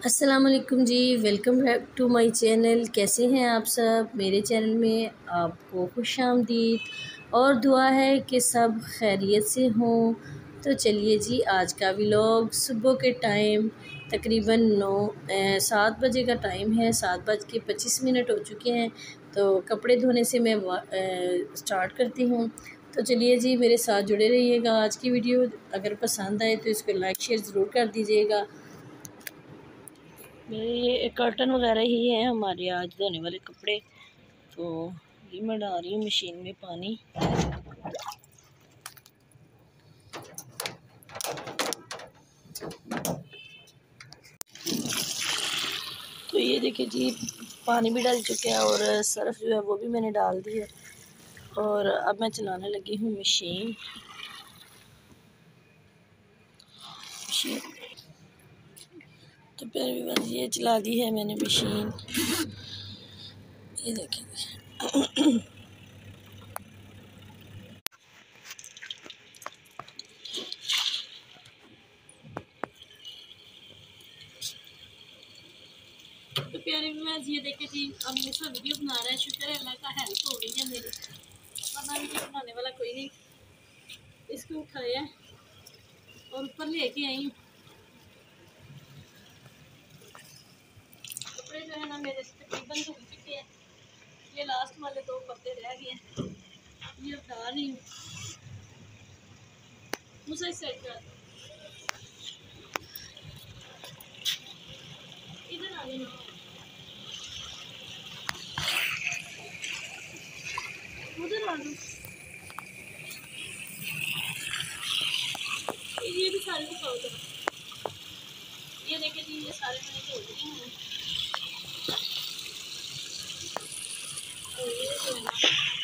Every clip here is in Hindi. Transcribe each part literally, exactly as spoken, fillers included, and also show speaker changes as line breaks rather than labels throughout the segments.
अस्सलाम वालेकुम जी। Welcome back to my channel. कैसे हैं आप सब? मेरे चैनल में आपको खुशामदीद और दुआ है कि सब खैरियत से हों। तो चलिए जी, आज का व्लॉग सुबह के टाइम तकरीबन नौ सात बजे का टाइम है। सात बज के पच्चीस मिनट हो चुके हैं। तो कपड़े धोने से मैं स्टार्ट करती हूँ। तो चलिए जी, मेरे साथ जुड़े रहिएगा। आज की वीडियो अगर पसंद आए तो इसको लाइक शेयर ज़रूर कर दीजिएगा। मेरे ये कर्टन वगैरह ही हैं हमारे आज धोने वाले कपड़े। तो ये मैं डाल रही हूँ मशीन में पानी। तो ये देखिए जी, पानी भी डाल चुके हैं और सर्फ जो है वो भी मैंने डाल दी है। और अब मैं चलाने लगी हूँ मशीन मशीन तो फिर भी बस ये चला दी है मैंने मशीन। ये देखिए तो प्यारे व्यूअर्स, ये देखे जी, अब मुझसे वीडियो बना रहा है। शुक्र है अल्लाह का, हेल्प हो रही है मेरी, वरना वीडियो बनाने वाला कोई नहीं। इसको उठाया और ऊपर लेके आई हूँ। कपड़े जो है ना मेरे तकरीबन धुल चुके हैं। ये लास्ट वाले दो कपड़े रह गए हैं, ये उठा रही हूँ। मुझे इस साइड का इधर आ गई, उधर आ गई। ये भी सारे दिखाओ जरा। ये देखे जी, ये सारे मैंने धो दिए हैं। और ये जो है ना,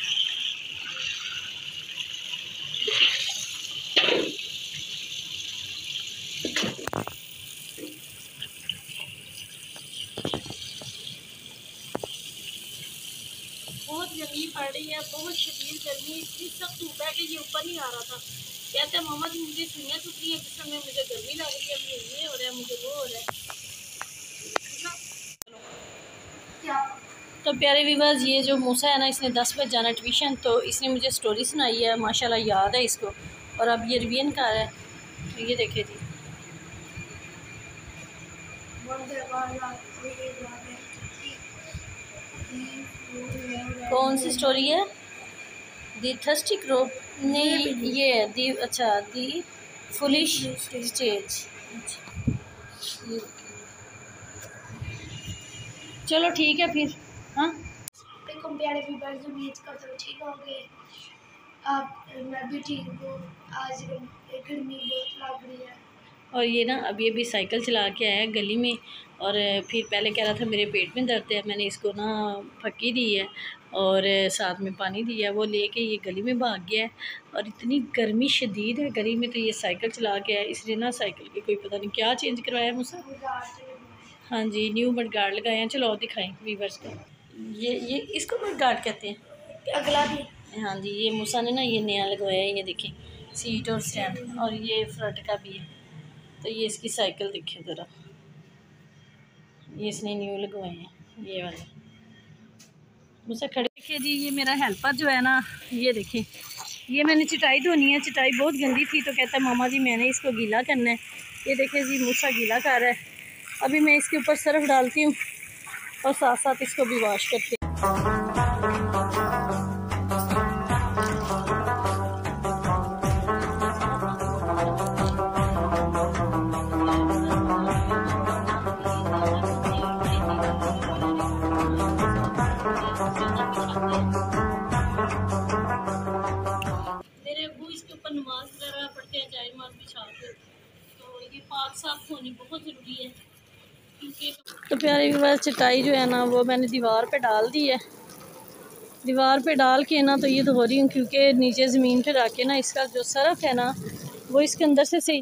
बहुत गर्मी पड़ रही है, बहुत शदीद गर्मी। इतनी सख्त धूप है कि ये ऊपर नहीं आ रहा था। कहते हैं मामा जी मुझे सुइयां चुभ रही है, जिस समय मुझे गर्मी लग रही है, मुझे ये हो रहा है, मुझे वो हो रहा है। तो प्यारे व्यूअर्स, ये जो मूसा है ना, इसने दस बजे जाना ट्यूशन। तो इसने मुझे स्टोरी सुनाई है, माशाल्लाह याद है इसको। और अब ये रिवीजन कर रहा है। तो ये देखे जी, कौन सी स्टोरी है? दी थर्स्टी क्रो नहीं, ये है दी, अच्छा, दी फुलिश स्टेज। चलो ठीक है फिर। हाँ,
प्यारे व्यूअर्स, उम्मीद करता हूँ ठीक होंगे आप। मैं भी ठीक हूँ। आज गर्मी बहुत लग रही है।
और ये ना अभी अभी साइकिल चला के आया गली में। और फिर पहले कह रहा था मेरे पेट में दर्द है। मैंने इसको ना फक्की दी है और साथ में पानी दिया। वो लेके ये गली में भाग गया है। और इतनी गर्मी शदीद है गली में, तो ये साइकिल चला के आया। इसलिए ना साइकिल की कोई पता नहीं क्या चेंज करवाया मुझसे। हाँ जी, न्यू मड गार्ड लगाए हैं। चलो और दिखाएँ वीवर्स को। ये ये इसको मड गार्ड कहते हैं,
अगला भी।
हाँ जी, ये मूसा ने ना ये नया लगवाया है। ये देखें, सीट और स्टैंड, और ये फ्रंट का भी है। तो ये इसकी साइकिल देखें ज़रा, ये इसने न्यू लगवाए हैं ये वाले। मुझसे खड़े देखिए जी, ये मेरा हेल्पर जो है ना, ये देखें, ये मैंने चटाई धोनी है। चटाई बहुत गंदी थी, तो कहता है मामा जी मैंने इसको गीला करना है। ये देखें जी, मूसा गीला कर रहा है। अभी मैं इसके ऊपर सर्फ डालती हूँ और साथ साथ इसको भी वॉश करती हूँ। मेरे अबू इसके ऊपर नमाज वगैरह पढ़ते हैं, चाय नमाज बिछाते। तो ये पाक साफ होनी बहुत ज़रूरी है क्योंकि तो प्यारे व्यूअर्स, चटाई जो है ना वो मैंने दीवार पे डाल दी है। दीवार पे डाल के ना तो ये धो रही हूँ, क्योंकि नीचे ज़मीन पे रख के ना इसका जो सरफ है ना वो इसके अंदर से सही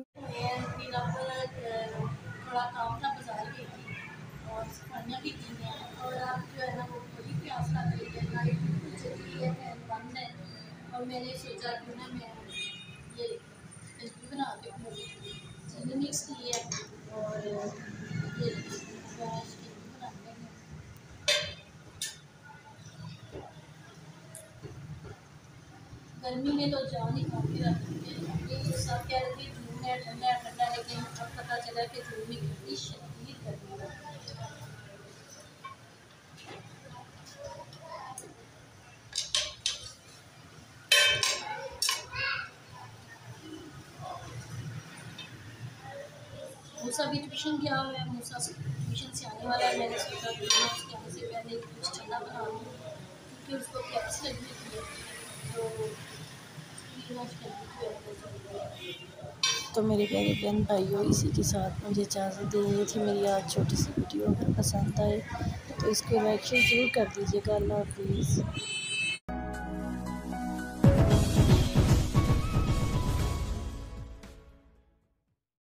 थोड़ा काम था, बाजार गई थी और सफाइयाँ भी की हैं। और आप जो है ना वो बड़ी प्यास लग रही है, लाइट बिल्कुल चली है, फैन बंद है। और मैंने सोचा कि ना मैं ये कचौड़ी बना के चीनी मिक्स की है और ये गर्मी में तो जान ही काफ़ी रहती है। ये सब कह रहे थे जून है ठंडा है ठंडा, लेकिन अब पता चला कि जून में कितनी शदीद गर्मी है। मूसा भी ट्यूशन गया हुआ है, मूसा ट्यूशन से आने वाला है। मैंने सोचा कि मैं उसके आने से पहले कुछ ठंडा बना लूँ क्योंकि उसको प्यास लगी थी, तो तो मेरे प्यारे बहन भाइयों, इसी के साथ मुझे इजाज़त देनी थी। मेरी आज छोटी सी वीडियो अगर पसंद आए तो इसको लाइक शेयर ज़रूर कर दीजिएगा। अल्लाह हाफिज़।